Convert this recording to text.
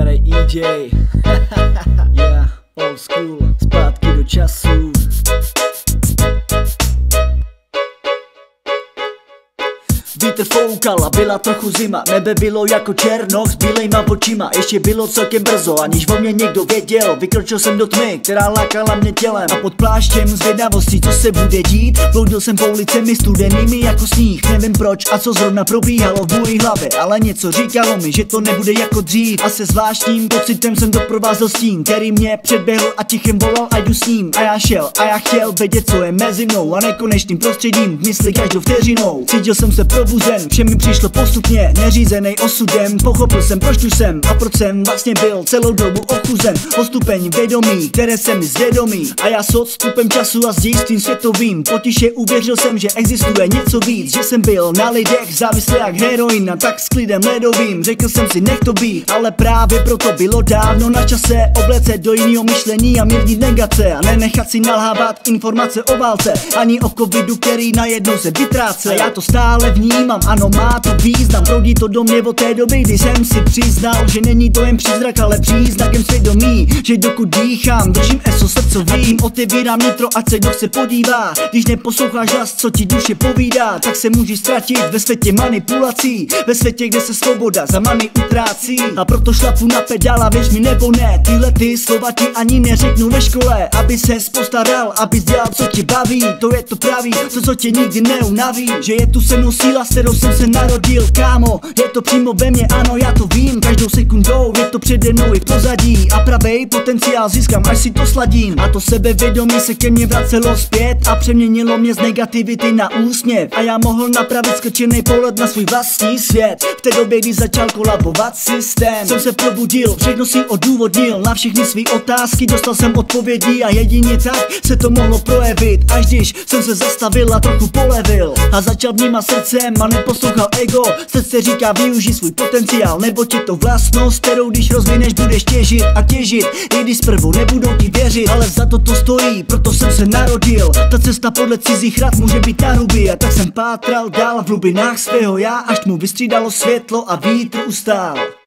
starý EJ. Yeah, old school, zpátky do času. Vítr foukal a byla trochu zima. Nebe bylo jako černoch s bílejma očima. Ještě bylo celkem brzo, aniž o mě někdo věděl. Vykročil jsem do tmy, která lákala mě tělem. A pod pláštěm zvědavostí, co se bude dít, bloudil jsem po ulicemi studenými jako sníh. Nevím proč a co zrovna probíhalo v mojí hlavě, ale něco říkalo mi, že to nebude jako dřív. A se zvláštním pocitem jsem doprovázel stín, který mě předběhl a tichem volal, ať jdu s ním. A já šel a já chtěl vědět, co je mezi mnou a nekonečným prostředím v mysli každou vteřinou. Cítil jsem se probuzen, vše mi přišlo postupně, neřízený osudem. Pochopil jsem, proč tu jsem a proč jsem vlastně byl celou dobu ochuzen o stupeň vědomí, které se mi zvědomí. A já s odstupem času a s dějstvím světovým potiše uvěřil jsem, že existuje něco víc, že jsem byl na lidech závislý jak heroin a tak s klidem ledovým. Řekl jsem si, nech to být, ale právě proto bylo dávno na čase obléct do jiného myšlení a mírnit negace a nenechat si nalhávat informace o válce ani o covidu, který najednou se vytráce. A já to stále vnímám, ano, má to význam. Proudí to do mě od té doby, kdy jsem si přiznal, že není to jen přízrak, ale příznakem svědomí, že dokud dýchám, držím eso srdcovým. Otevírám nitro, ať se kdo se podívá. Když neposloucháš hlas, co ti duše povídá, tak se můžeš ztratit ve světě manipulací, ve světě, kde se svoboda za many utrácí. A proto šlapu na pedál a věř mi nebo ne, tyhle ty slova ti ani neřeknu ve škole. Aby ses postaral, abys dělal, co tě baví, to je to pravý, to, co tě nikdy neunaví. Že je tu se mnou síla, s kterou jsem se narodil, kámo, je to přímo ve mně, ano, já to vím. Každou sekundou je to přede mnou i v pozadí a pravej potenciál získám, až si to sladím. A to sebevědomí se ke mně vracelo zpět a přeměnilo mě z negativity na úsměv. A já mohl napravit skrčený pohled na svůj vlastní svět. V té době, kdy začal kolabovat systém, jsem se probudil, všechno si odůvodnil, na všechny svý otázky dostal jsem odpovědi a jedině tak se to mohlo projevit. Až když jsem se zastavil a trochu polevil a začal vnímat srdcem a neposlouchal ego. Srdce říká, využij svůj potenciál, nebo ti to vlastnost, kterou když rozvineš, budeš těžit a těžit, i když zprvu nebudou ti věřit, ale za to stojí, proto jsem se narodil. Ta cesta podle cizích rad může být na ruby, a tak jsem pátral dál v hlubinách svého já, až mu vystřídalo světlo a vítr ustál.